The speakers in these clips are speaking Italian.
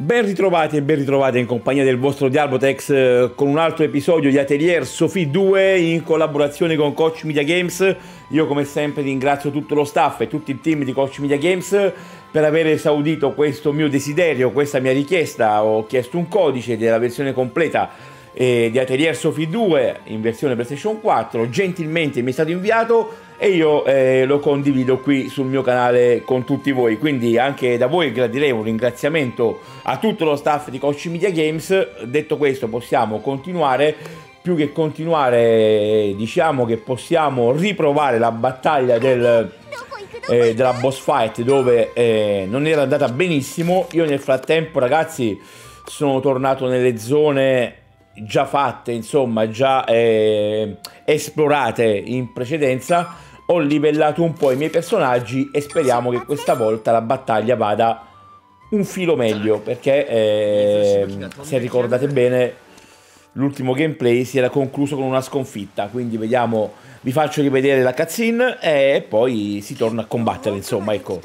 Ben ritrovati e ben ritrovate in compagnia del vostro Dialbotex con un altro episodio di Atelier Sophie 2 in collaborazione con Koch Media Games. Io come sempre ringrazio tutto lo staff e tutto il team di Koch Media Games per aver esaudito questo mio desiderio, questa mia richiesta. Ho chiesto un codice della versione completa di Atelier Sophie 2 in versione PlayStation 4, gentilmente mi è stato inviato e io lo condivido qui sul mio canale con tutti voi, quindi anche da voi gradirei un ringraziamento a tutto lo staff di Koch Media Games. Detto questo, possiamo continuare. Più che continuare, diciamo che possiamo riprovare la battaglia della boss fight, dove non era andata benissimo. Io nel frattempo, ragazzi, sono tornato nelle zone già fatte, insomma già esplorate in precedenza. Ho livellato un po' i miei personaggi e speriamo che questa volta la battaglia vada un filo meglio, perché se ricordate bene l'ultimo gameplay si era concluso con una sconfitta. Quindi vediamo, vi faccio rivedere la cutscene e poi si torna a combattere, insomma, ecco.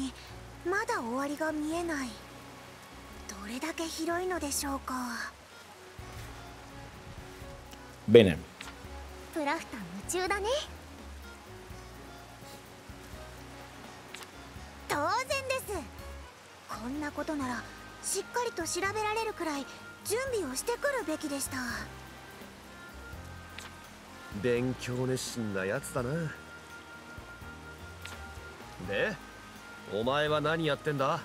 Bene. 当然です。こんなことならしっかりと調べられるくらい準備をしてくるべきでした。 勉強熱心なやつだな。で、お前は何やってんだ？も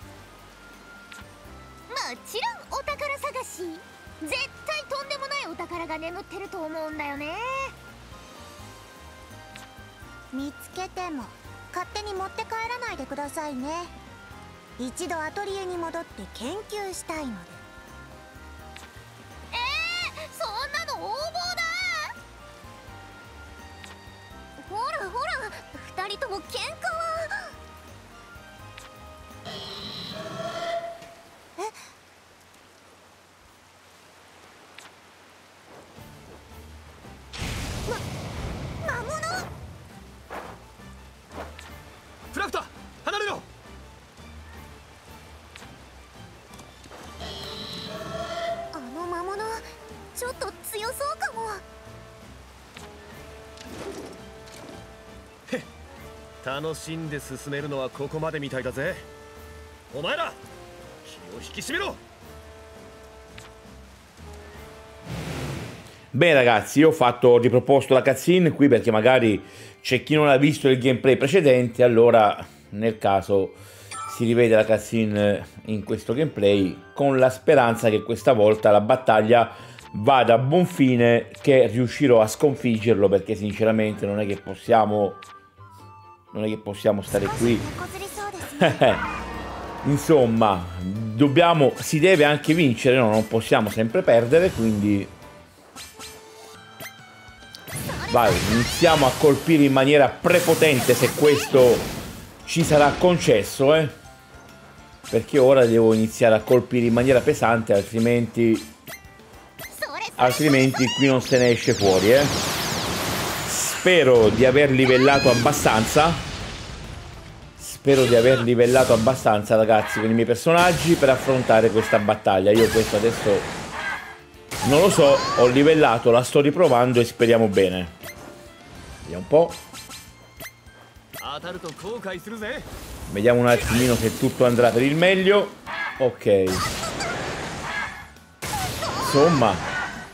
ちろんお宝探し。絶対とんでもないお宝が眠ってると思うんだよね。見つけても勝手に持って帰らないでくださいね。一度アトリエに戻って研究したいので。そんなの横暴だ。ほらほら、二人とも喧嘩は。ちょっと強そうかも。 へっ、楽しんで進めるのはここまでみたいだぜ。お前ら気を引き締めろ。 Bene ragazzi, io ho riproposto la cutscene qui perché magari c'è chi non ha visto il gameplay precedente, allora nel caso si rivede la cutscene in questo gameplay con la speranza che questa volta la battaglia vada a buon fine, che riuscirò a sconfiggerlo, perché sinceramente non è che possiamo stare qui. Insomma, si deve anche vincere, no? Non possiamo sempre perdere, quindi vai, iniziamo a colpire in maniera prepotente, se questo ci sarà concesso, perché ora devo iniziare a colpire in maniera pesante, altrimenti qui non se ne esce fuori, Spero di aver livellato abbastanza. Ragazzi, con i miei personaggi per affrontare questa battaglia. Io questo adesso non lo so, ho livellato, la sto riprovando e speriamo bene. Vediamo un po'. Vediamo un attimino se tutto andrà per il meglio. Ok. Insomma,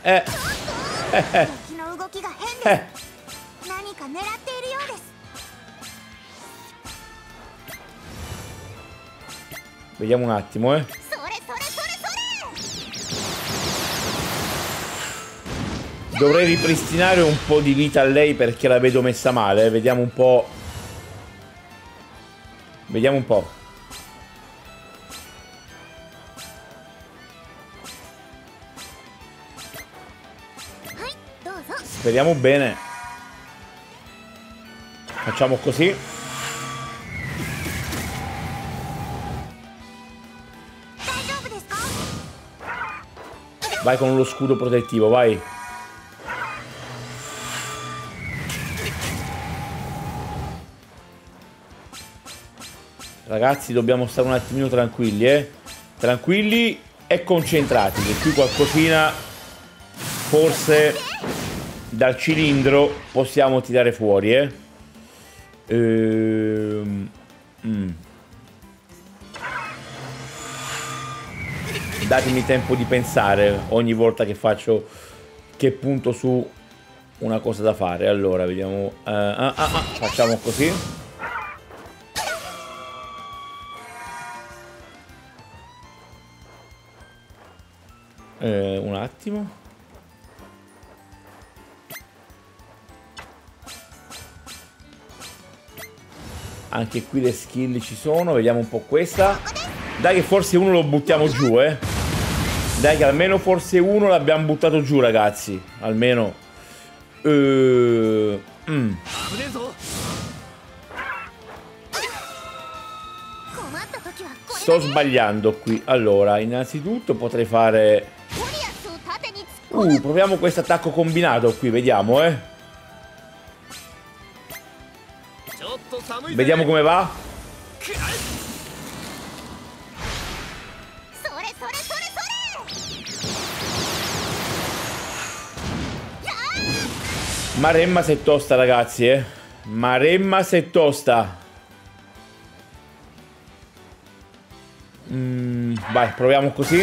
vediamo un attimo, Dovrei ripristinare un po' di vita a lei perché la vedo messa male, Vediamo un po'. Vediamo un po'. Speriamo bene. Facciamo così. Vai con lo scudo protettivo, vai. Ragazzi, dobbiamo stare un attimino tranquilli, Tranquilli e concentrati, che qui qualcosina forse dal cilindro possiamo tirare fuori, Datemi tempo di pensare ogni volta che faccio, che punto su una cosa da fare. Allora, vediamo. Facciamo così. Un attimo. Anche qui le skill ci sono. Vediamo un po' questa. Dai che forse uno lo buttiamo giù, Dai che almeno forse uno l'abbiamo buttato giù, ragazzi. Almeno. Sto sbagliando qui. Allora, innanzitutto potrei fare... proviamo questo attacco combinato qui, vediamo, Vediamo come va. Maremma se tosta, ragazzi, Maremma se tosta. Vai, proviamo così.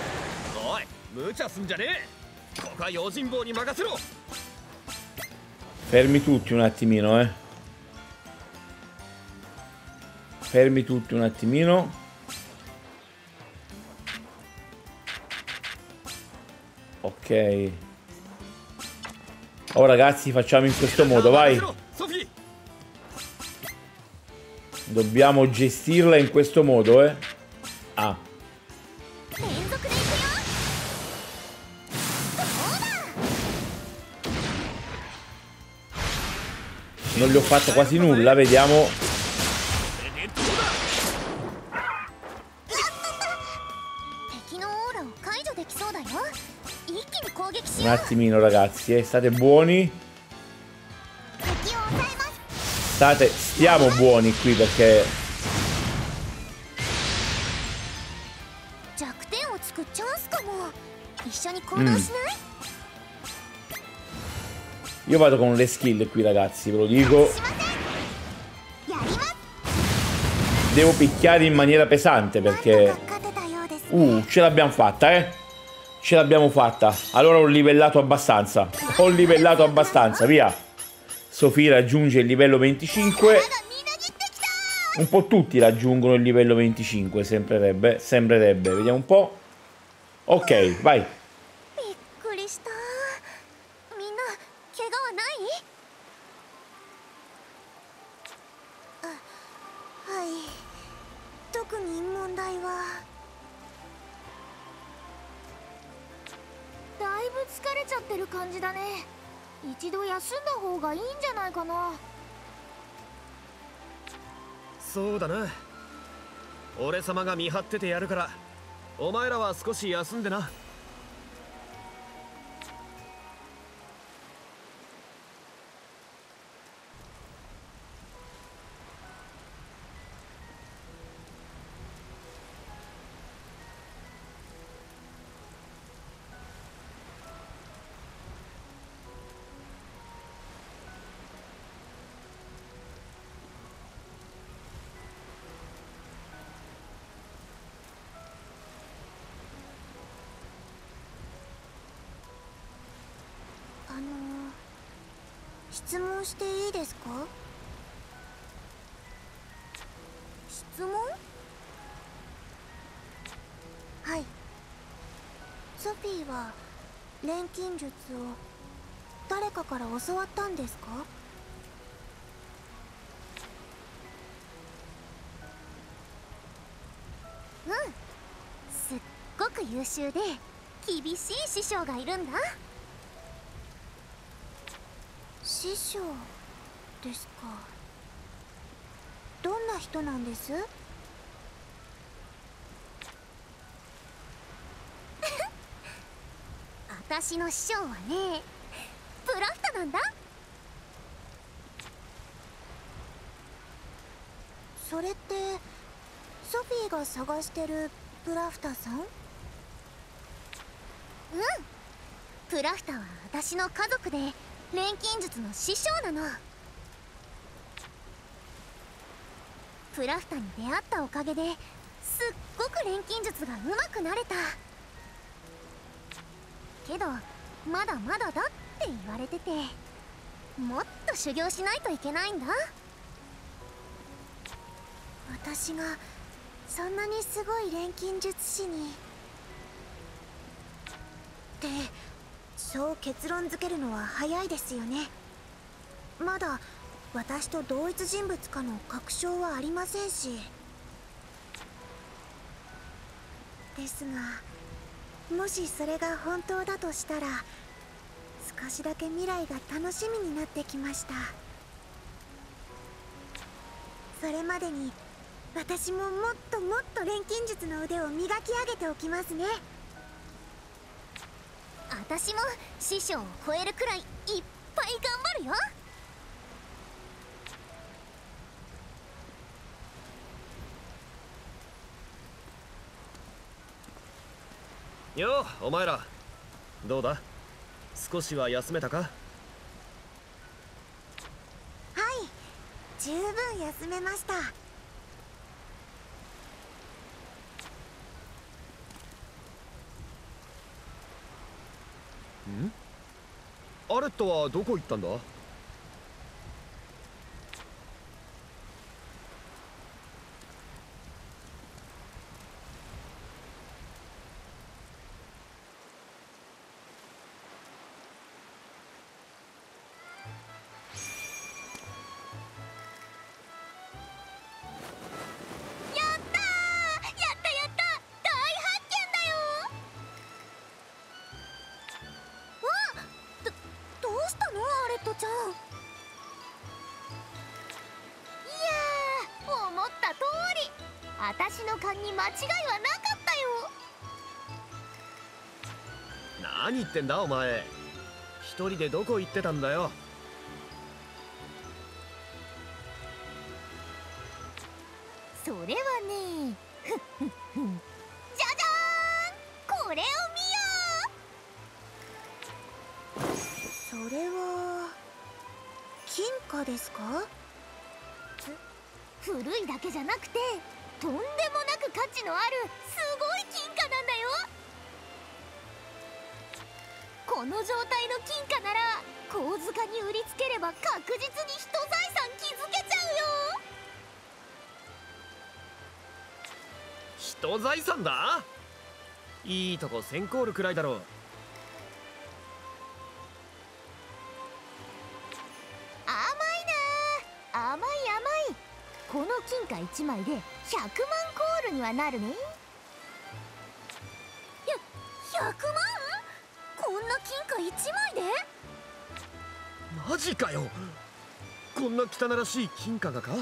Fermi tutti un attimino, Fermi tutti un attimino. Ok. Oh ragazzi, facciamo in questo modo, vai. Dobbiamo gestirla in questo modo, Non gli ho fatto quasi nulla, vediamo. Un attimino ragazzi, state buoni. Stiamo buoni qui perché io vado con le skill qui, ragazzi, ve lo dico. Devo picchiare in maniera pesante perché ce l'abbiamo fatta, Ce l'abbiamo fatta. Allora ho livellato abbastanza. Via. Sofì raggiunge il livello 25. Un po' tutti raggiungono il livello 25, sembrerebbe. Vediamo un po'. Ok, vai. そうだな。俺様が見張っててやるから、お前らは少し休んでな。 質問していいですか？質問？はい。ソフィーは錬金術を誰かから教わったんですか？うん。すっごく優秀で厳しい師匠がいるんだ。師匠ですか。どんな人なんです？私の師匠はね、プラフトなんだ。それってソフィーが探してるプラフタさん？うん、プラフタは私の家族で錬金術の師匠なの。プラフタに出会ったおかげですっごく錬金術が上手くなれた。けどまだまだだって言われてて、もっと修行しないといけないんだ。私がそんなにすごい錬金術師にってそう結論付けるのは早いですよね。まだ私と同一人物かの確証はありませんし。ですが、もしそれが本当だとしたら少しだけ未来が楽しみになってきました。それまでに私ももっともっと錬金術の腕を磨き上げておきますね。私も師匠を超えるくらいいっぱい頑張るよ。 よう、お前らどうだ、少しは休めたか？ はい、十分休めました。 アレットはどこ行ったんだ？ ちゃん。いやー、思った通り私の勘に間違いはなかったよ。 何言ってんだお前、一人でどこ行ってたんだよ。 それはね、じゃじゃーん、これを見よう。それは金貨ですか？古いだけじゃなくてとんでもなく価値のあるすごい金貨なんだよ。この状態の金貨なら小塚に売りつければ確実に一財産築けちゃうよ。 人財産だ？いいとこセンコールくらいだろう。 甘いな、甘い甘い。この金貨1枚で100万コールにはなるね。100万？こんな金貨1枚で？ マジかよ、こんな汚らしい金貨がか？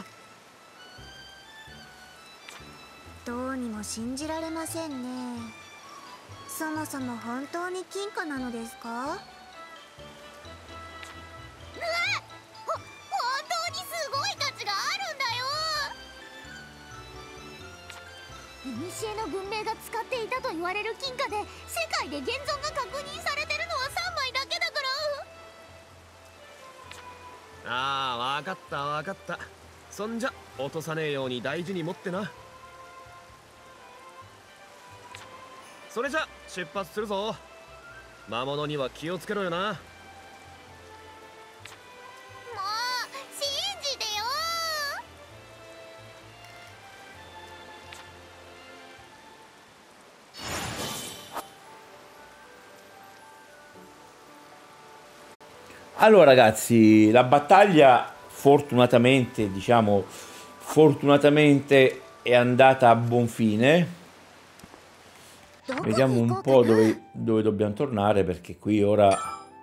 どうにも信じられませんね。そもそも本当に金貨なのですか？うわっ、本当にすごい価値があるんだよ。古の文明が使っていたと言われる金貨で世界で現存が確認されてるのは3枚だけだから。 ああ、わかったわかった。そんじゃ落とさねえように大事に持ってな。それじゃ出発するぞ。魔物には気をつけろよな。 もう信じてよ。 Allora ragazzi, la battaglia fortunatamente, diciamo, fortunatamente è andata a buon fine. Vediamo un po' dove dobbiamo tornare, perché qui ora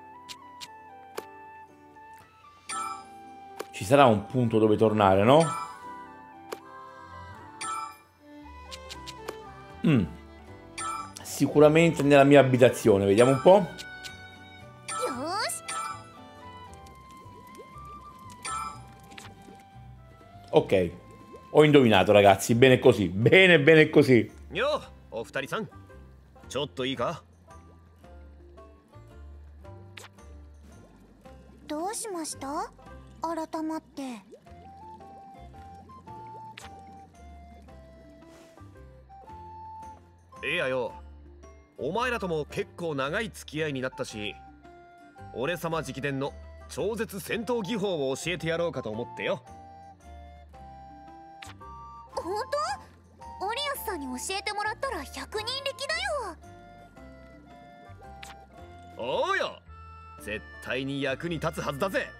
ci sarà un punto dove tornare, no? Sicuramente nella mia abitazione, vediamo un po'. Ok, ho indovinato ragazzi, bene così, bene così. Yo, お二人さん、ちょっといいか。 どうしました？改まって。 いやよ、お前らとも結構長い付き合いになったし、俺様直伝の超絶戦闘技法を教えてやろうかと思ってよ。 本当？オリアスさんに教えてもらったら100人力だよ。 おうよ、絶対に役に立つはずだぜ。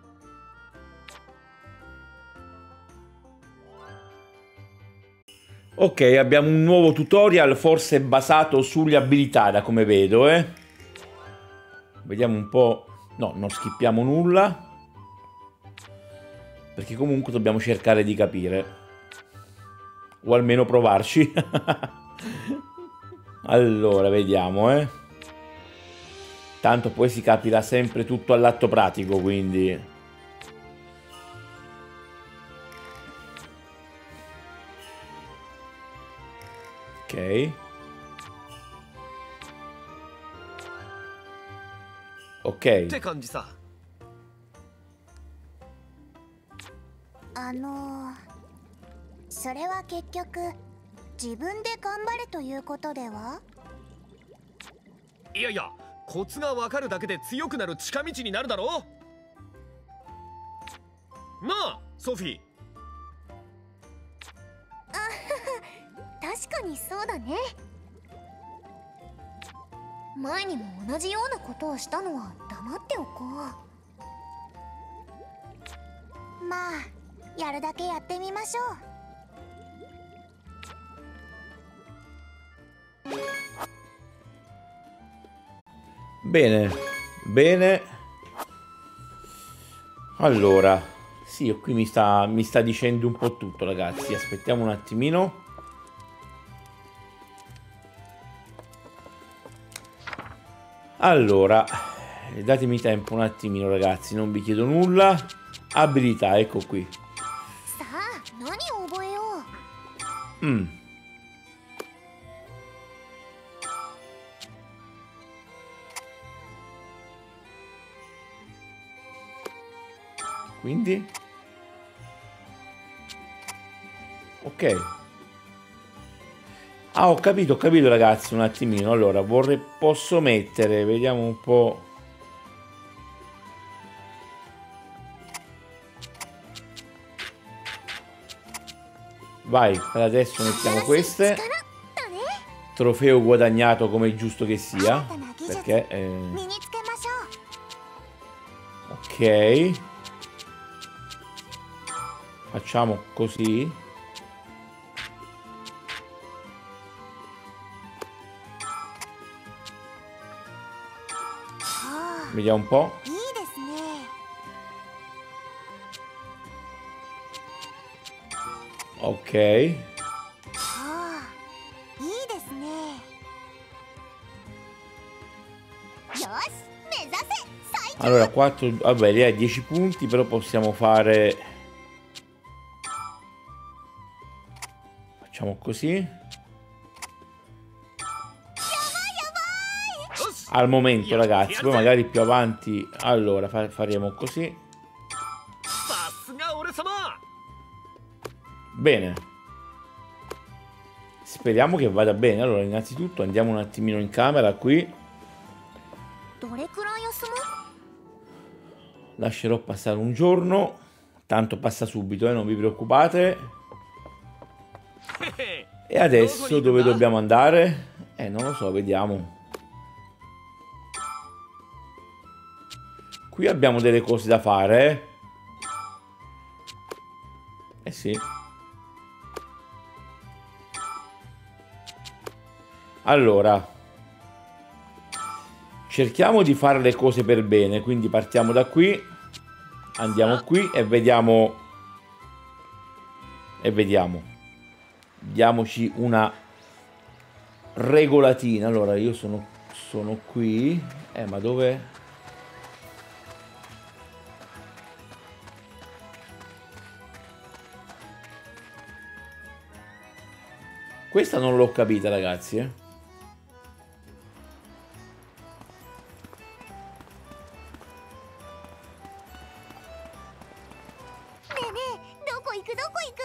Ok, abbiamo un nuovo tutorial, forse basato sulle abilità, da come vedo, eh. Vediamo un po'. No, non skippiamo nulla, perché comunque dobbiamo cercare di capire, o almeno provarci. Allora, vediamo, eh. Tanto poi si capirà sempre tutto all'atto pratico, quindi... Ok. Ok. って感じさ。 それは結局自分で頑張れということでは？ いやいや、コツがわかるだけで強くなる近道になるだろう。なあ、ソフィー。 確かにそうだね。前にも同じようなことをしたのは黙っておこう。まあ、やるだけやってみましょう。Bene, bene. Allora, sì, qui mi sta dicendo un po' tutto, ragazzi. Aspettiamo un attimino. Allora, datemi tempo un attimino, ragazzi, non vi chiedo nulla. Abilità, ecco qui. Quindi? Ok. Ah, ho capito ragazzi, un attimino. Allora, posso mettere, vediamo un po'. Vai, per adesso mettiamo queste. Trofeo guadagnato come è giusto che sia. Perché... Ok. Facciamo così. Vediamo un po'. Ok. Allora 4, vabbè, lei ha 10 punti, però possiamo fare... Facciamo così. Al momento, ragazzi, poi magari più avanti. Allora faremo così. Bene. Speriamo che vada bene. Allora, innanzitutto andiamo un attimino in camera qui. Lascerò passare un giorno. Tanto passa subito, non vi preoccupate. E adesso dove dobbiamo andare? Non lo so, vediamo. Qui abbiamo delle cose da fare. Sì. Allora, cerchiamo di fare le cose per bene. Quindi partiamo da qui. Andiamo qui e vediamo. Diamoci una regolatina. Allora, io sono qui. Ma dove... Questa non l'ho capita, ragazzi, ねえねえ、どこ行くどこ行く？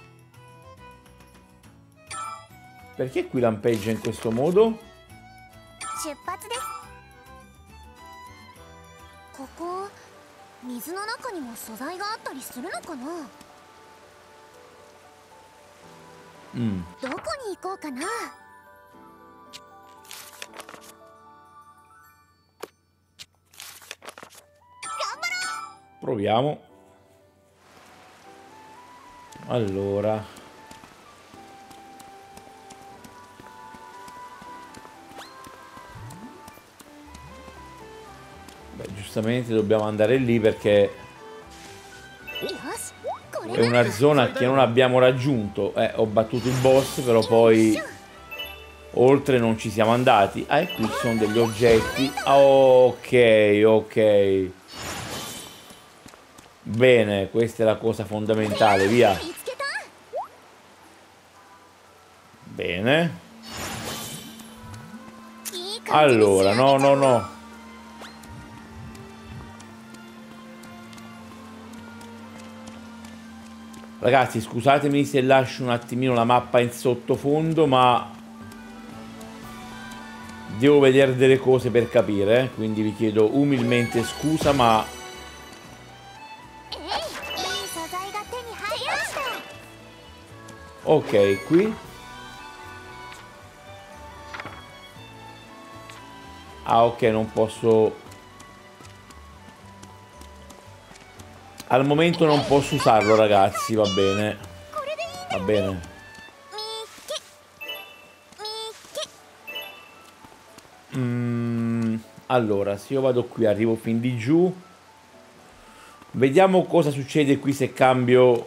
Perché qui lampeggia in questo modo? 出発です。ここ水の中にも素材があったりするのかな？どこに行こうかな。 Proviamo. Allora. Beh, giustamente dobbiamo andare lì perché è una zona che non abbiamo raggiunto. Ho battuto il boss, però poi oltre non ci siamo andati. Ah, e qui ci sono degli oggetti. Ok, ok. Bene, questa è la cosa fondamentale, via. Bene. Allora, no, no, no. Ragazzi, scusatemi se lascio un attimino la mappa in sottofondo, ma devo vedere delle cose per capire, quindi vi chiedo umilmente scusa, ma... Ok, qui. Ah, ok, non posso... Al momento non posso usarlo, ragazzi, va bene. Va bene. Allora, se io vado qui, arrivo fin di giù. Vediamo cosa succede qui se cambio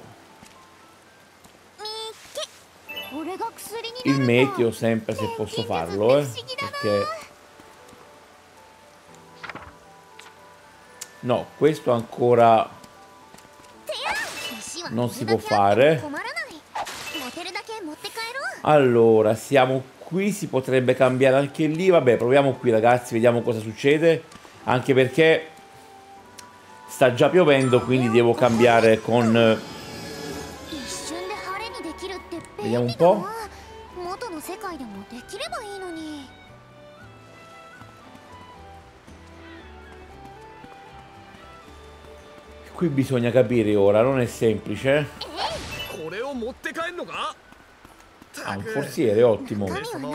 il meteo, sempre se posso farlo, perché... No, questo ancora non si può fare. Allora, siamo qui, si potrebbe cambiare anche lì. Vabbè, proviamo qui, ragazzi, vediamo cosa succede. Anche perché sta già piovendo, quindi devo cambiare con... Vediamo un po'. Qui bisogna capire ora, non è semplice. Ah, un forziere, ottimo.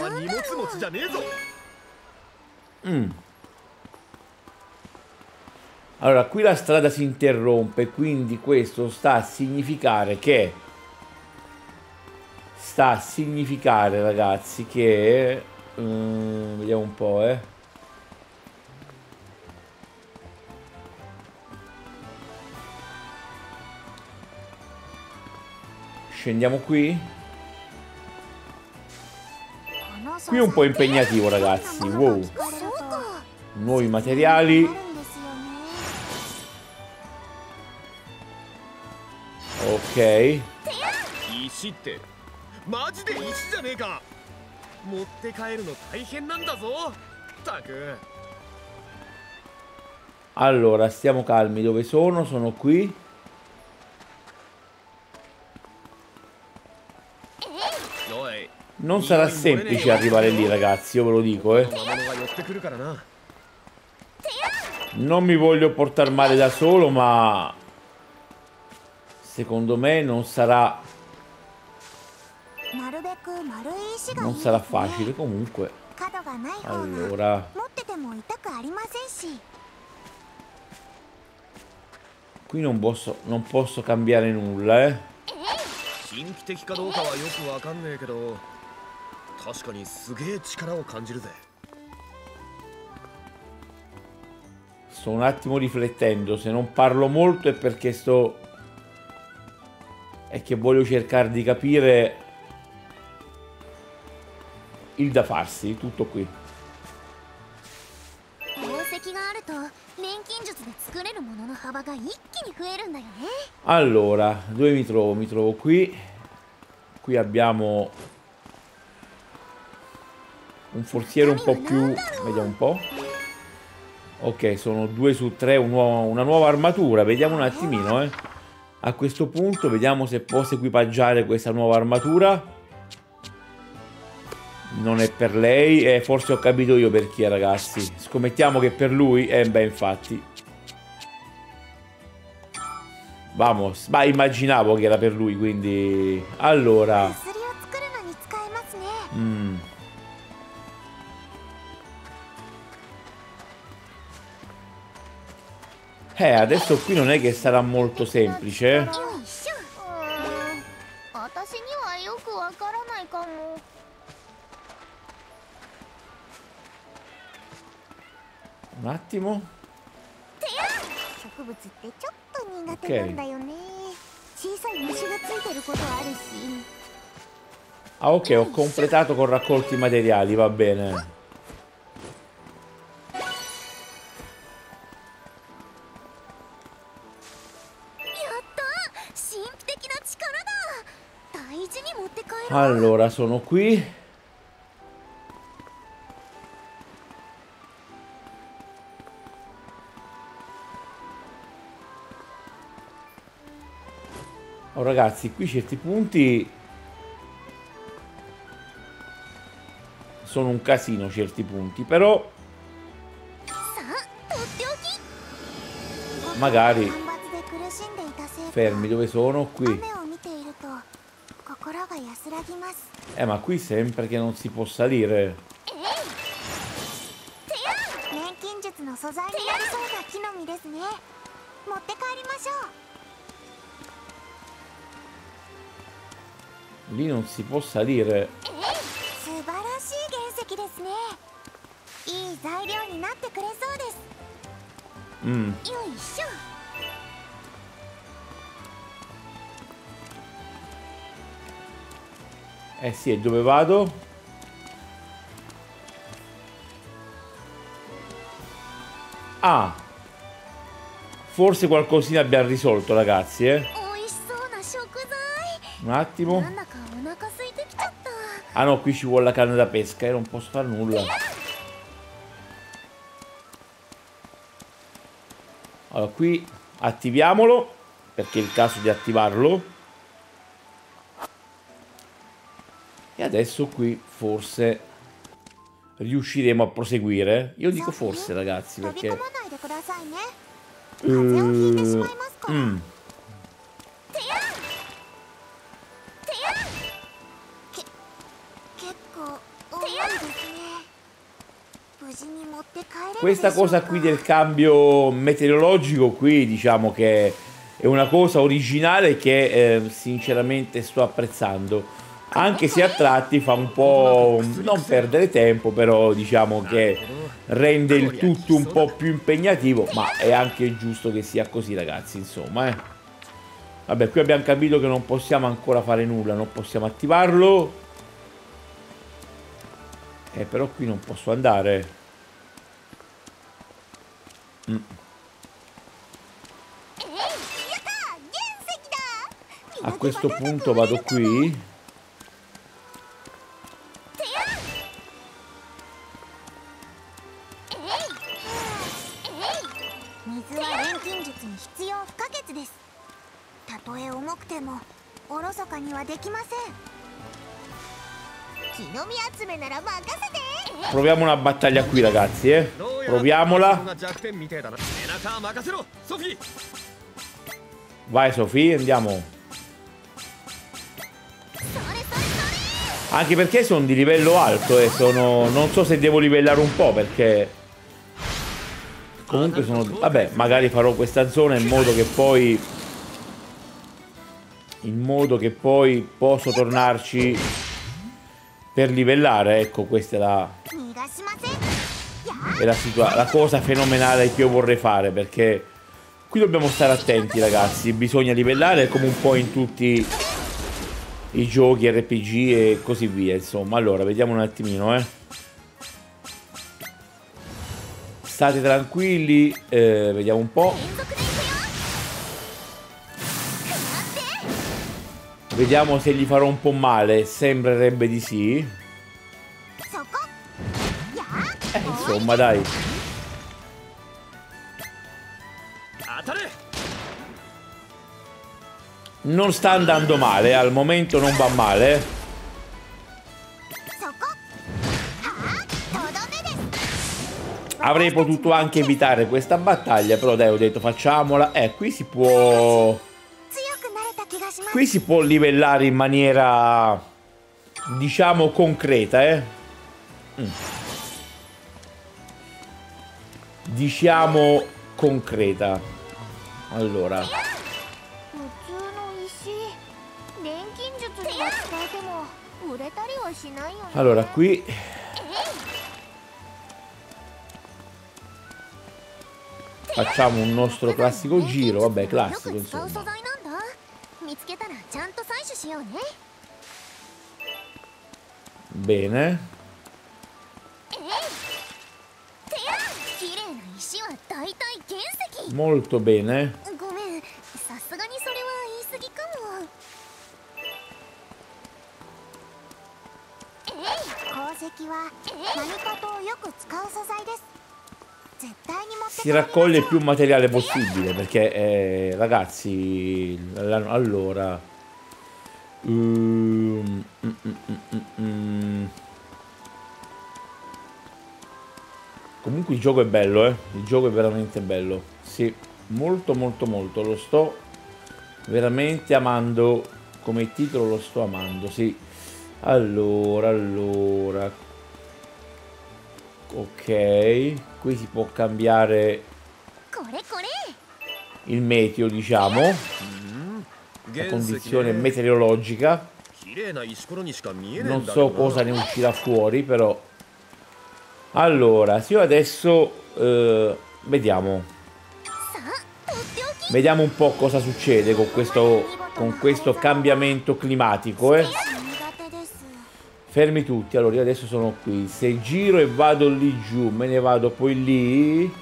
Allora, qui la strada si interrompe, quindi questo sta a significare che... Sta a significare, ragazzi, che... vediamo un po', Scendiamo qui. Qui è un po' impegnativo, ragazzi. Wow. Nuovi materiali. Ok. Allora, stiamo calmi. Dove sono? Sono qui. Non sarà semplice arrivare lì, ragazzi, io ve lo dico, Non mi voglio portare male da solo, ma secondo me non sarà facile comunque. Allora, qui non posso cambiare nulla, Sto un attimo riflettendo, se non parlo molto è perché è che voglio cercare di capire il da farsi, tutto qui. Allora, dove mi trovo? Mi trovo qui. Qui abbiamo Un forziere un po' più... Vediamo un po'. Ok, sono 2 su 3, una nuova armatura. Vediamo un attimino, A questo punto vediamo se posso equipaggiare questa nuova armatura. Non è per lei. Forse ho capito io per chi è, ragazzi. Scommettiamo che per lui. Beh, infatti. Vamos. Ma immaginavo che era per lui, quindi... Allora... Adesso qui non è che sarà molto semplice. Un attimo. Ok. Ah, ok, ho completato con raccolti materiali, va bene. Allora, sono qui. Oh, ragazzi, qui certi punti sono un casino, certi punti, però magari fermi, dove sono? Qui. Ma qui sempre che non si può salire. Lì non si può salire. Sì, e dove vado? Ah, forse qualcosina abbiamo risolto, ragazzi, Un attimo. Ah no, qui ci vuole la canna da pesca e non posso fare nulla. Allora, qui attiviamolo, perché è il caso di attivarlo. E adesso qui forse riusciremo a proseguire. Io dico forse, ragazzi, perché... Questa cosa qui del cambio meteorologico qui, diciamo che è una cosa originale che sinceramente sto apprezzando. Anche se a tratti fa un po' non perdere tempo, però diciamo che rende il tutto un po' più impegnativo, ma è anche giusto che sia così, ragazzi, insomma, Vabbè, qui abbiamo capito che non possiamo ancora fare nulla, non possiamo attivarlo. Però qui non posso andare. A questo punto vado qui. Proviamo una battaglia qui, ragazzi, Proviamola. Vai, Sofì, andiamo. Anche perché sono di livello alto non so se devo livellare un po', perché comunque sono... Vabbè, magari farò questa zona in modo che poi posso tornarci per livellare. Ecco, questa è la cosa fenomenale che io vorrei fare, perché qui dobbiamo stare attenti, ragazzi. Bisogna livellare come un po' in tutti i giochi RPG e così via, insomma. Allora, vediamo un attimino, State tranquilli, vediamo un po'. Vediamo se gli farò un po' male, sembrerebbe di sì. insomma, dai. Non sta andando male, al momento non va male. そこはあとどめです Avrei potuto anche evitare questa battaglia, però dai, ho detto facciamola. Qui si può... 強くなれた気がします Qui si può livellare in maniera, diciamo, concreta, Diciamo concreta. Allora, 普通の石錬金術には使えても売れたりはしないよね allora qui facciamo un nostro classico giro, vabbè, classico よく使う素 insomma. 材なんだ見つけたらちゃんと採取しようね Bene. てや綺麗な石は大体原石 Molto bene. ごめんさすがにそれは言い過ぎかも鉱石は何かとよく使う素材です絶対に持って Si raccoglie il più materiale possibile perché, ragazzi, allora... Comunque il gioco è bello, il gioco è veramente bello. Sì, molto molto molto. Lo sto veramente amando. Come titolo lo sto amando, sì. Allora. Ok, qui si può cambiare これこれ il meteo, diciamo, la condizione meteorologica. 綺麗な石ころにしか見えねえ Non んだ so けどな cosa ne uscirà fuori, però. Allora, se io adesso vediamo. さあとっておき Vediamo un po' cosa succede con questo cambiamento climatico, 苦手です Fermi tutti, allora io adesso sono qui. Se giro e vado lì giù, me ne vado poi lì.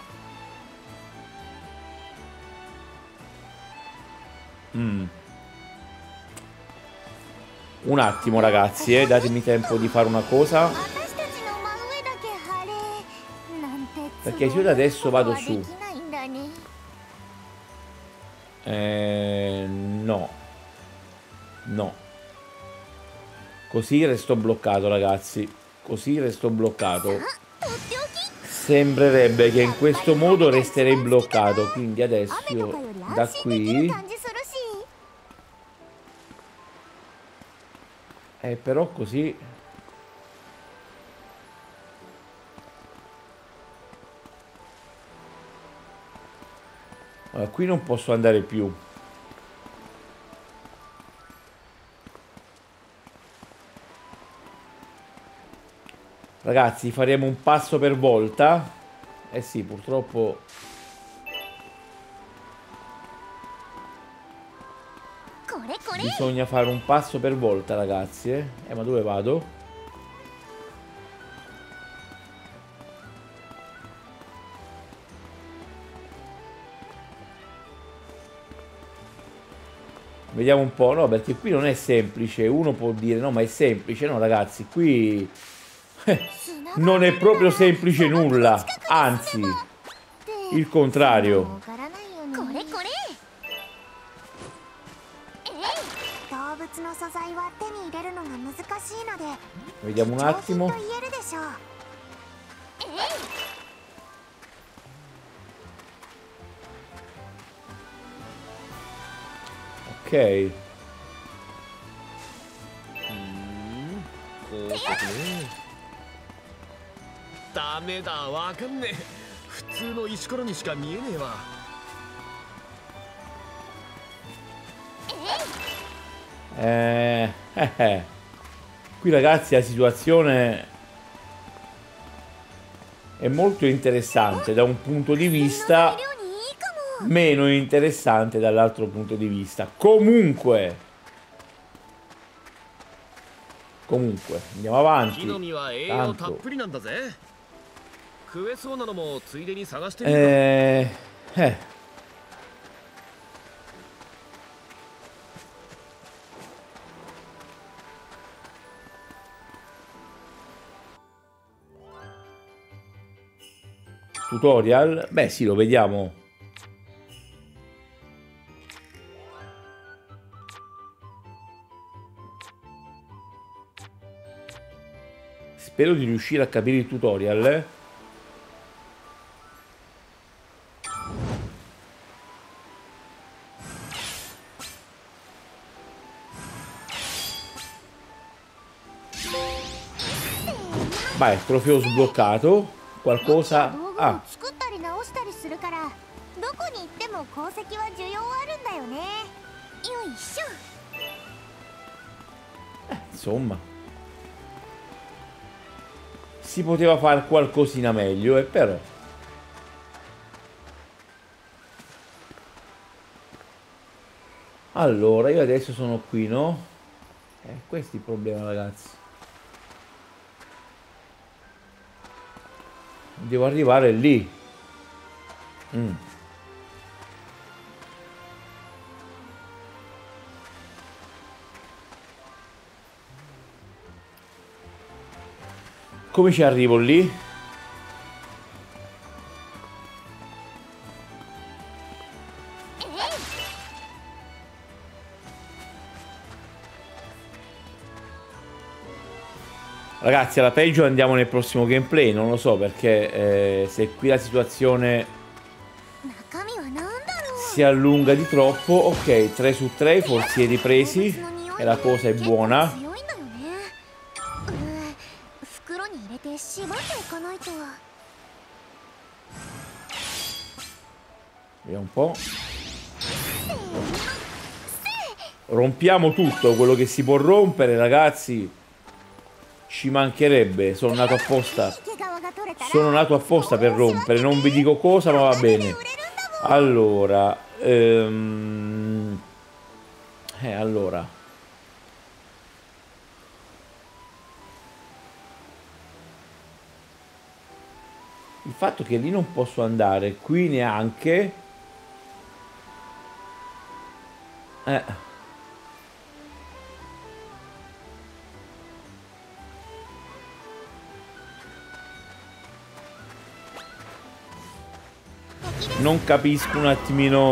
Un attimo ragazzi, datemi tempo di fare una cosa. 私たちの真上だけ晴れなんて Perché se io da adesso vado su できないんだね No. Così resto bloccato ragazzi. Così resto bloccato. とっておき Sembrerebbe che in questo modo resterei bloccato. Quindi adesso 雨とか io より da 安心できる qui 感じするし però così allora, qui non posso andare più. Ragazzi, faremo un passo per volta. Eh sì, purtroppo. これこれ Bisogna fare un passo per volta, ragazzi, ma dove vado? Vediamo un po', no, perché qui non è semplice. Uno può dire, no, ma è semplice. No, ragazzi, qui non è proprio semplice nulla. Anzi, il contrario. わからないよねこれこれ動物の素材は手に入れるのが難しいので Vediamo un 上品 attimo. と言えるでしょう Ok. 鉱石ねダメだわかんねえ普通の石ころにしか見えねえわ Qui ragazzi la situazione è molto interessante da un punto di 材 vista, 料にいいかも meno interessante dall'altro punto di vista. Comunque andiamo 木 avanti. の実は栄養たっ Tanto ぷりなんだぜ食えそうなのもついでに探してみるかこ Tutorial? Beh sì, lo vediamo. Spero di riuscire a capire il tutorial. Vai, trofeo sbloccato. Qualcosa... Ah, 作ったり直したりするからどこに行っても鉱石は需要あるんだよね。よいしょ。 insomma, si poteva fare qualcosina meglio, però. Allora, io adesso sono qui, no? Questo è il problema, ragazzi. Devo arrivare lì. Come ci arrivo lì? Ragazzi, alla peggio andiamo nel prossimo gameplay, non lo so perché se qui la situazione si allunga di troppo. Ok, 3 su 3, i forzieri presi e la cosa è buona. Vediamo un po'. Rompiamo tutto quello che si può rompere, ragazzi. Ci mancherebbe, sono nato apposta. Sono nato apposta per rompere, non vi dico cosa, ma va bene. Allora, allora. Il fatto che lì non posso andare, qui neanche. Non capisco un attimino.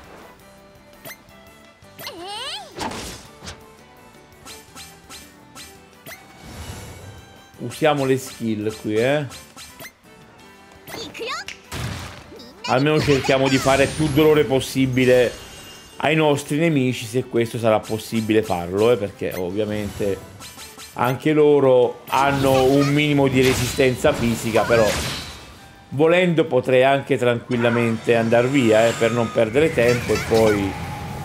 Usiamo le skill qui, Almeno cerchiamo di fare più dolore possibile ai nostri nemici, se questo sarà possibile farlo, perché ovviamente anche loro hanno un minimo di resistenza fisica, però volendo potrei anche tranquillamente andare via, per non perdere tempo e poi...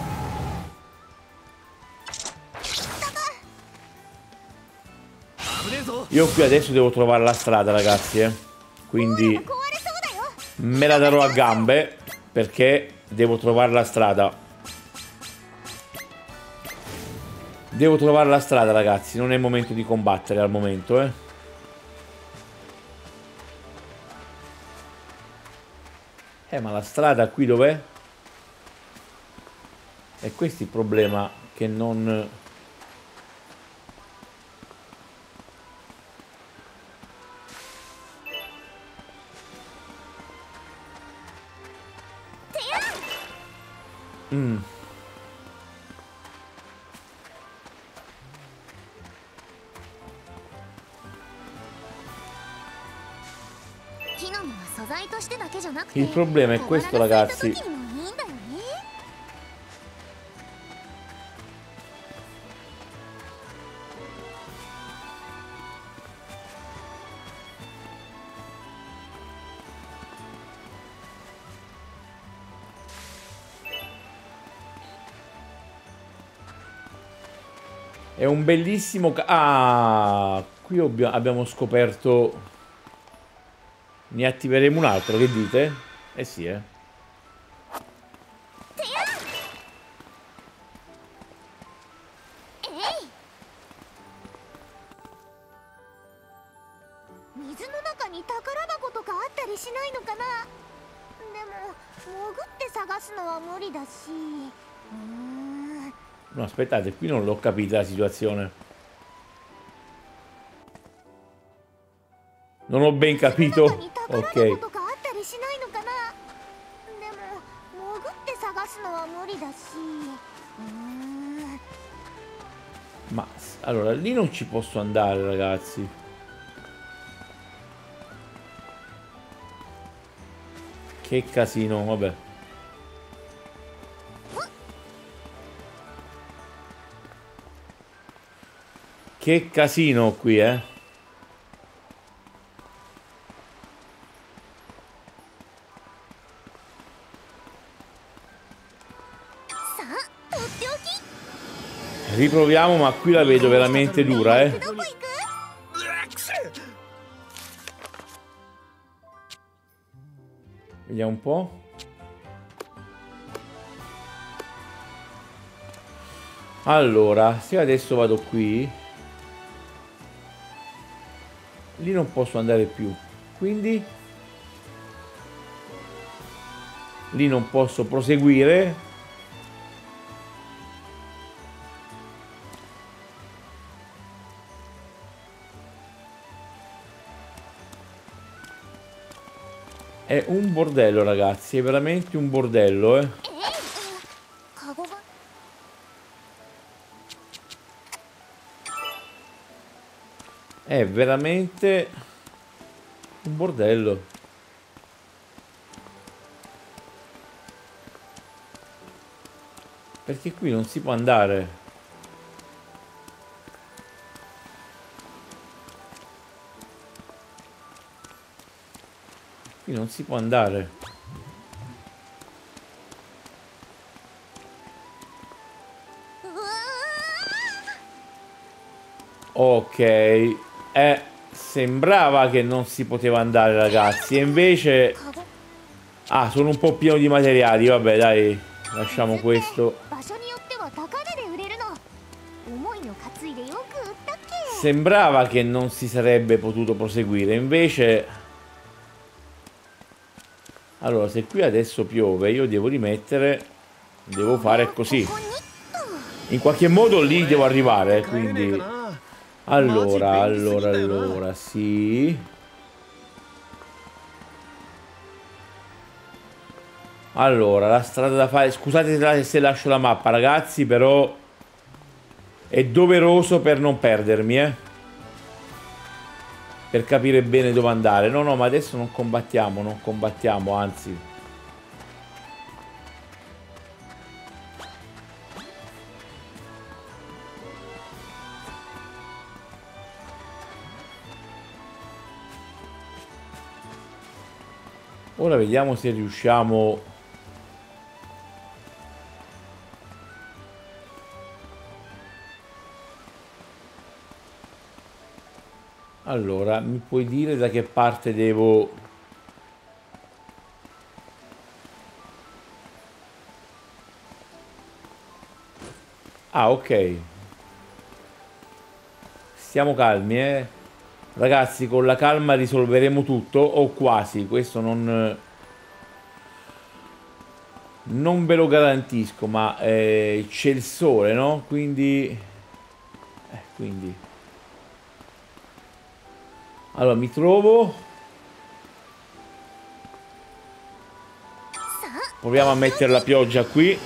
Io qui adesso devo trovare la strada, ragazzi, quindi me la darò a gambe perché devo trovare la strada. Devo trovare la strada, ragazzi, non è il momento di combattere al momento, ma la strada qui dov'è? E questo è il problema, che non... Il problema è questo, ragazzi. È un bellissimo... Ah, qui abbiamo scoperto... Ne attiveremo un altro, che dite? Eh sì, No, aspettate, qui non l'ho capita la situazione. Non ho ben capito. Ok. しないのかな。でも潜って探すのは無理だし。 Ma allora lì non ci posso andare, ragazzi. Che casino, vabbè. Che casino qui, eh. Riproviamo, ma qui la vedo veramente dura, eh. Vediamo un po'. Allora, se adesso vado qui, lì non posso andare più, quindi lì non posso proseguire. È un bordello, ragazzi, è veramente un bordello, eh. È veramente un bordello. Perché qui non si può andare. Qui non si può andare. Ok. Sembrava che non si poteva andare, ragazzi. E invece... Ah, sono un po' pieno di materiali. Vabbè, dai. Lasciamo questo. Sembrava che non si sarebbe potuto proseguire. Invece... Allora, se qui adesso piove, io devo rimettere... Devo fare così. In qualche modo lì devo arrivare, quindi... Allora, sì. Allora, la strada da fare... Scusate se lascio la mappa, ragazzi, però... È doveroso per non perdermi, eh. Per capire bene dove andare. No, ma adesso non combattiamo, anzi. Ora vediamo se riusciamo... Allora, mi puoi dire da che parte devo... Ah, ok. Stiamo calmi, eh. Ragazzi, con la calma risolveremo tutto, o quasi, questo non ve lo garantisco, ma c'è il sole, no? Quindi... Allora, mi trovo... Proviamo a mettere la pioggia qui.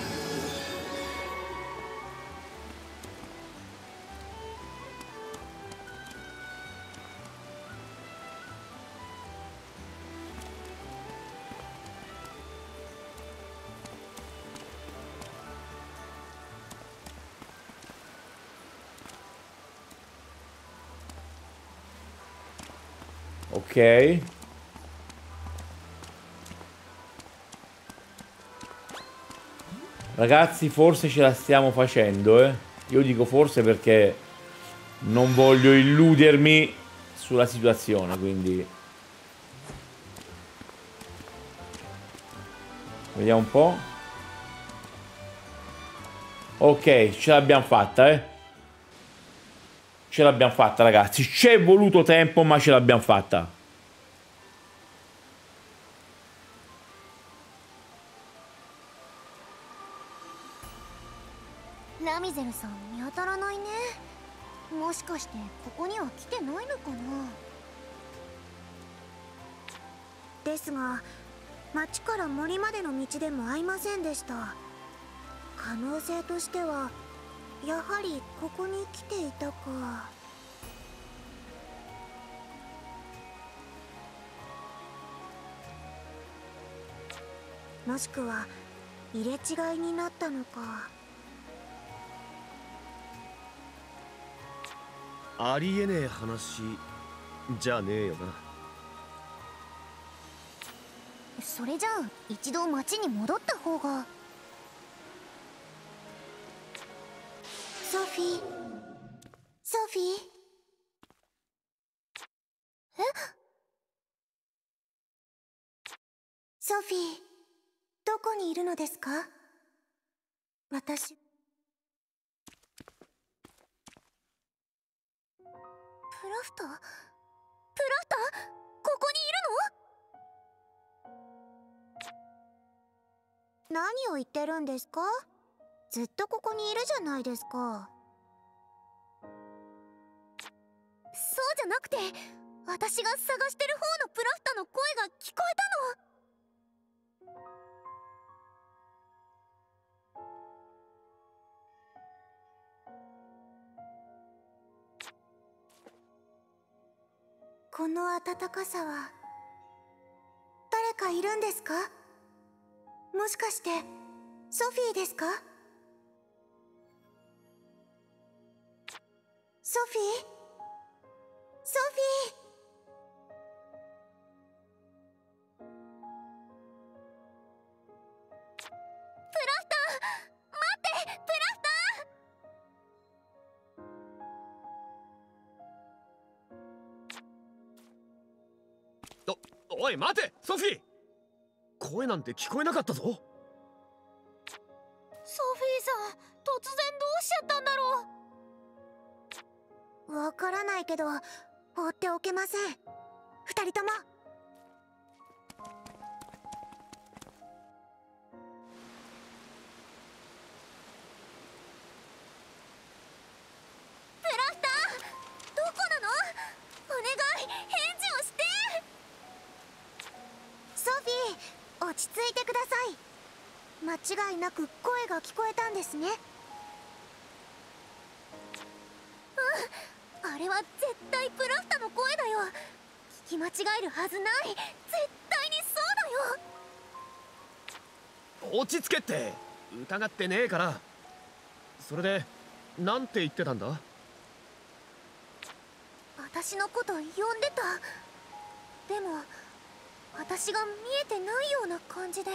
Ok. Ragazzi, forse ce la stiamo facendo, eh. Io dico forse perché non voglio illudermi sulla situazione, quindi... Vediamo un po'. Ok, ce l'abbiamo fatta, eh. Ce l'abbiamo fatta, ragazzi. Ci è voluto tempo, ma ce l'abbiamo fatta. Namizel-san, 見当たらないね。もしかしてここには来てないのかな。ですが、 町から森までの道でも会いませんでした。可能性としてはやはりここに来ていたか。もしくは入れ違いになったのか。 ありえねえ話じゃねえよな。 それじゃあ一度町に戻った方が。ソフィー、ソフィー。え？ソフィー、どこにいるのですか？私。プラフター？プラフター？ここにいるの？何を言ってるんですか？ずっとここにいるじゃないですか。そうじゃなくて、私が探してる方のプラフターの声が聞こえたの。この暖かさは誰かいるんですか？もしかしてソフィーですか？ソフィー？ソフィー？プラフター、待って、プラフター。おい待てソフィー、声なんて聞こえなかったぞ。ソフィーさん、突然どうしちゃったんだろう。わからないけど放っておけません。二人とも。プラフター、どこなの？お願い、返事をして。ソフィー、落ち着いてください。間違いなく声が聞こえたんですね。うん、あれは絶対プラフタの声だよ。聞き間違えるはずない。絶対にそうだよ。 落ち着けって、疑ってねえから。それでなんて言ってたんだ？ 私のこと呼んでた。でも私が見えてないような感じで。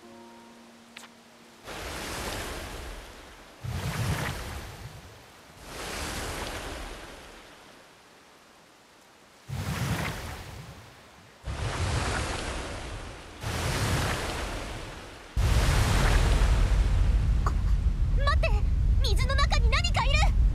待って、水の中に何かいる。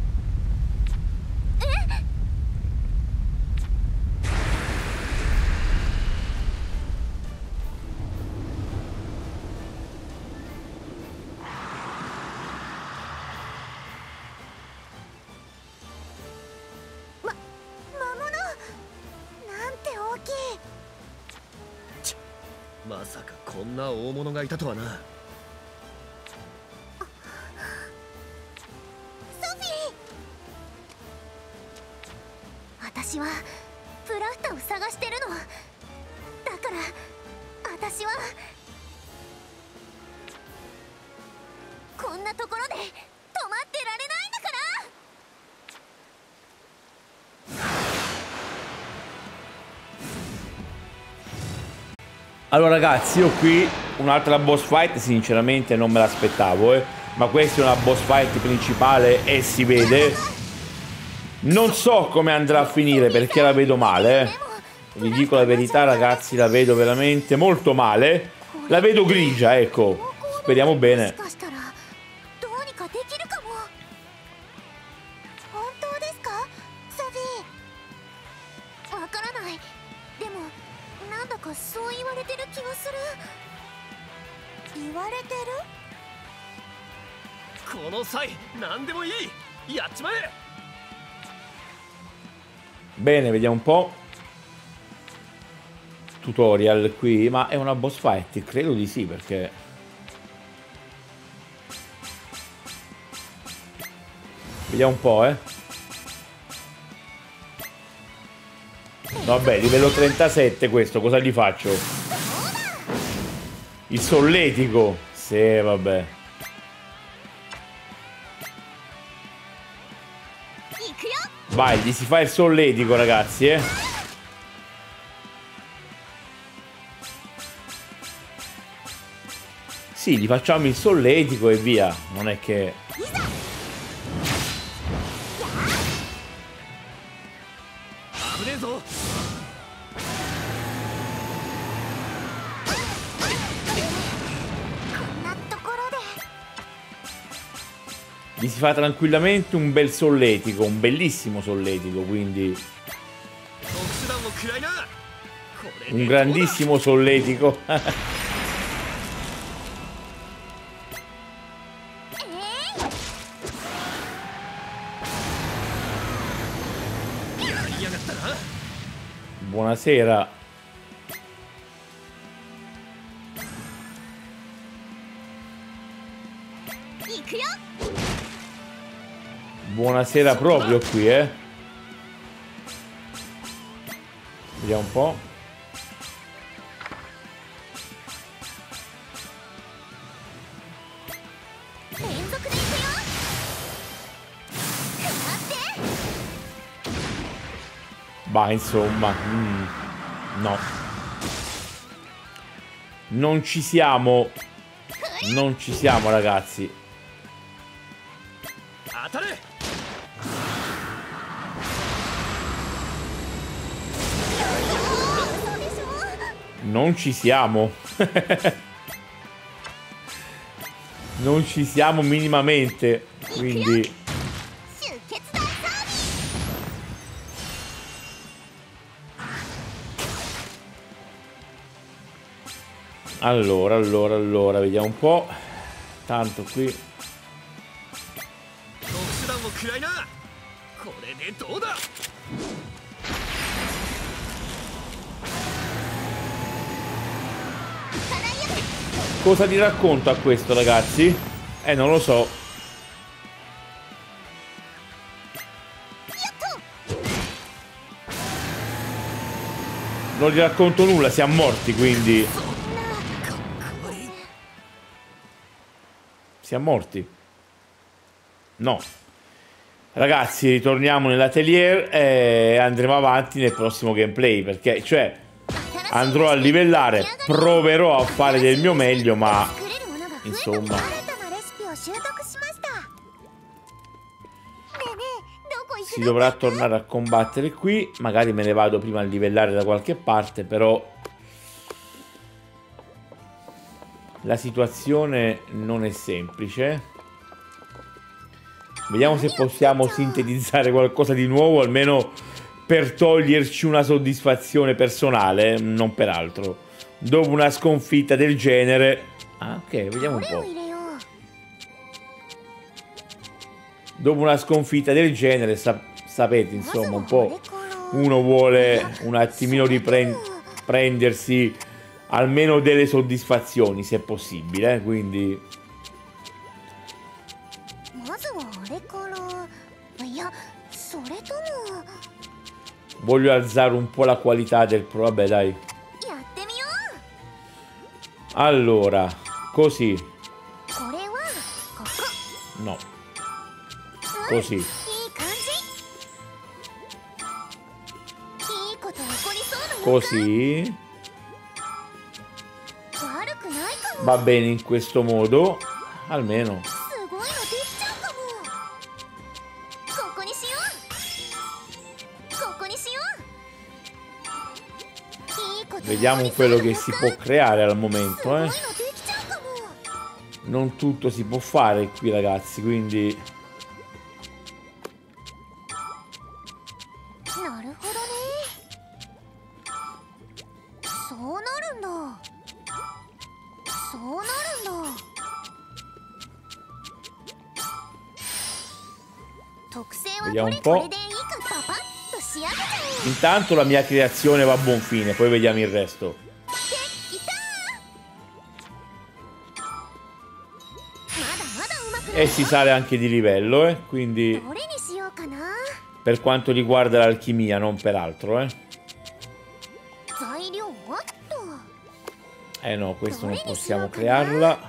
まさかこんな大物がいたとはな。 ソフィー、私はプラフタを探してるの。だから私はこんなところで止まってられないんだから。 Allora ragazzi, io qui un'altra boss fight sinceramente non me l'aspettavo, ma questa è una boss fight principale e si vede. Non so come andrà a finire perché la vedo male, vi dico la verità ragazzi, la vedo veramente molto male. La vedo grigia, ecco, speriamo bene. Bene, vediamo un po'. tutorial qui, ma è una boss fight? Credo di sì, perché vediamo un po', Vabbè, livello 37 questo, cosa gli faccio? Il solletico. Sì, vabbè. Vai, gli si fa il solletico, ragazzi, Sì, gli facciamo il solletico e via. Non è che... Gli si fa tranquillamente un bel solletico, un bellissimo solletico, quindi... Un grandissimo solletico. Buonasera. Buonasera proprio qui, Vediamo un po'. Bah, insomma, no. Non ci siamo. Non ci siamo, ragazzi. Non ci siamo. Non ci siamo minimamente. Quindi... Allora, vediamo un po'. Tanto qui... Cosa ti racconto a questo, ragazzi? Non lo so. Non gli racconto nulla, siamo morti, quindi... Siamo morti. No. Ragazzi, ritorniamo nell'atelier e andremo avanti nel prossimo gameplay, perché, cioè... Andrò a livellare, proverò a fare del mio meglio, ma insomma si dovrà tornare a combattere qui. Magari me ne vado prima a livellare da qualche parte, però la situazione non è semplice. Vediamo se possiamo sintetizzare qualcosa di nuovo, almeno per toglierci una soddisfazione personale, non per altro. Dopo una sconfitta del genere... Ah, ok, vediamo un po'. Dopo una sconfitta del genere, sapete, insomma, un po'... Uno vuole un attimino riprendersi almeno delle soddisfazioni, se è possibile, quindi... Voglio alzare un po' la qualità del pro... Vabbè, dai. Allora, così. No. Così. Così. Va bene in questo modo. Almeno. Vediamo quello che si può creare al momento, Non tutto si può fare qui, ragazzi, quindi... Vediamo un po'. Intanto la mia creazione va a buon fine, poi vediamo il resto. E si sale anche di livello, quindi per quanto riguarda l'alchimia, non per altro, no, questo non possiamo crearla.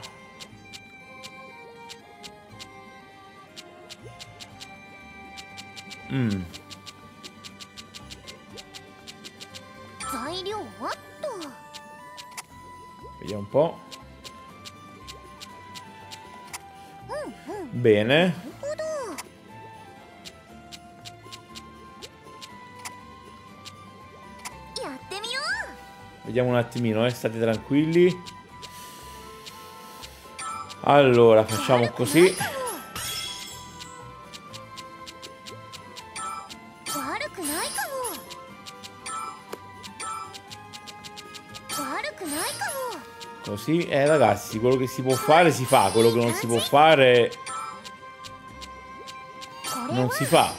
Vediamo un po'. Bene. Vediamo un attimino, state tranquilli. Allora, facciamo così. Così, ragazzi, quello che si può fare si fa, quello che non si può fare non si fa.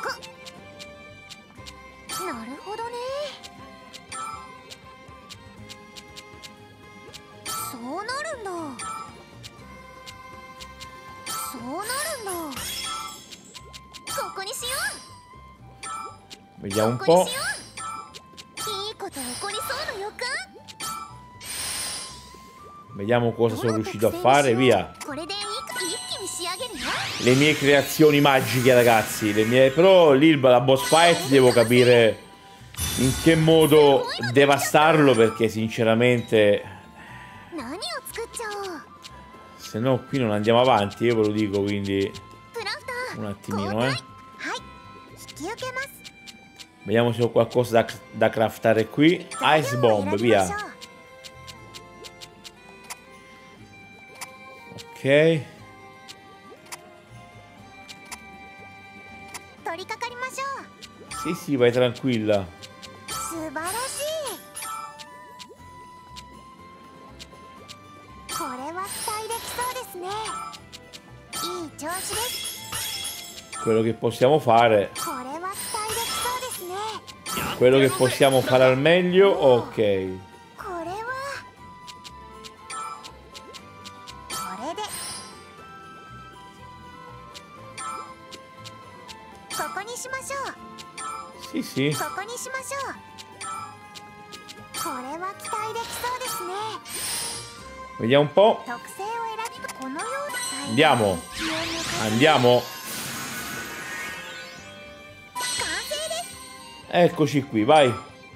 Vediamo un po'. Vediamo cosa sono riuscito a fare, via. Le mie creazioni magiche, ragazzi, però lì la boss fight devo capire in che modo devastarlo, perché sinceramente se no qui non andiamo avanti, io ve lo dico, quindi un attimino, Vediamo se ho qualcosa da craftare qui. Ice bomb, via. Ok. Sì, vai tranquilla. Quello che possiamo fare, al meglio, ok. Sì. Vediamo un po'. Andiamo. Eccoci qui, vai.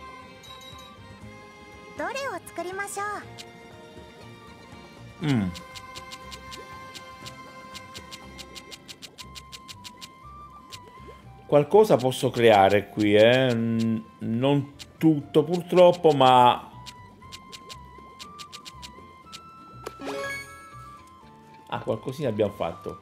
Qualcosa posso creare qui, non tutto purtroppo, ma qualcosina abbiamo fatto.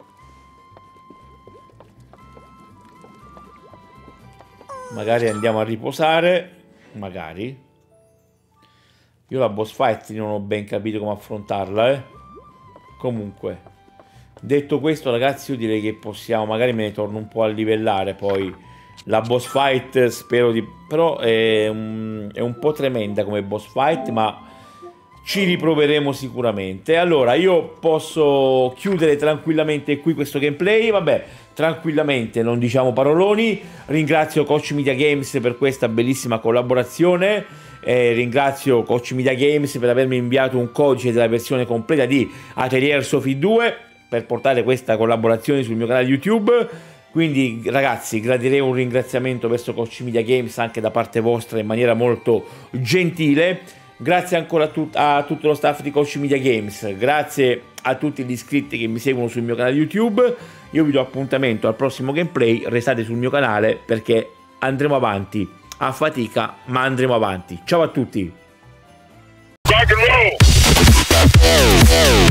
Magari andiamo a riposare, magari. Io la boss fight non ho ben capito come affrontarla, Comunque, detto questo, ragazzi, io direi che possiamo, magari me ne torno un po' a livellare poi la boss fight, spero di... però è un po' tremenda come boss fight, ma ci riproveremo sicuramente. Allora, io posso chiudere tranquillamente qui questo gameplay, vabbè, tranquillamente, non diciamo paroloni. Ringrazio Koch Media Games per questa bellissima collaborazione, ringrazio Koch Media Games per avermi inviato un codice della versione completa di Atelier Sophie 2 per portare questa collaborazione sul mio canale YouTube. Quindi, ragazzi, gradirei un ringraziamento verso Koch Media Games anche da parte vostra in maniera molto gentile. Grazie ancora a tutto lo staff di Koch Media Games, grazie a tutti gli iscritti che mi seguono sul mio canale YouTube. Io vi do appuntamento al prossimo gameplay, restate sul mio canale perché andremo avanti, a fatica ma andremo avanti. Ciao a tutti!